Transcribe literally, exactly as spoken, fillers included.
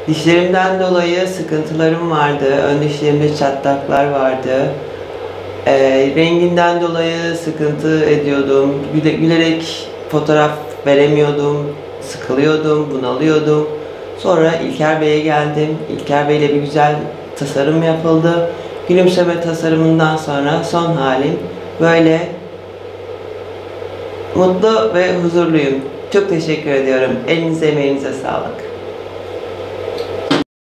Dişlerimden dolayı sıkıntılarım vardı. Ön dişlerimde çatlaklar vardı. E, renginden dolayı sıkıntı ediyordum. Güle, gülerek fotoğraf veremiyordum. Sıkılıyordum, bunalıyordum. Sonra İlker Bey'e geldim. İlker Bey'le bir güzel tasarım yapıldı. Gülümseme tasarımından sonra son halim böyle. Mutlu ve huzurluyum. Çok teşekkür ediyorum. Elinize emeğinize sağlık.